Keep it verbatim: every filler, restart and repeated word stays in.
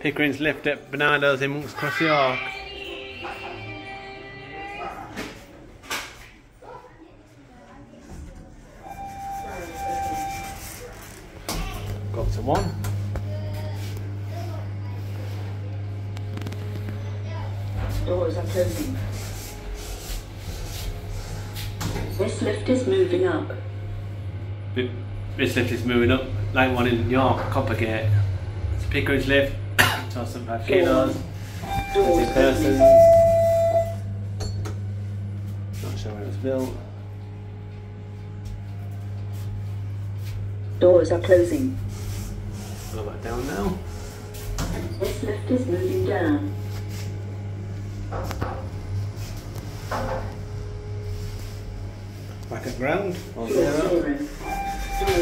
Pickerings lift at Barnardos in Monks Cross York. Go up to one. Doors are closing. This lift is moving up. This lift is moving up, like one in York, Coppergate. It's a Pickerings lift, two thousand five kilos. Doors person. Not sure where it was built. Doors are closing. Go back down now. This lift is moving down. Back at ground. Floor zero.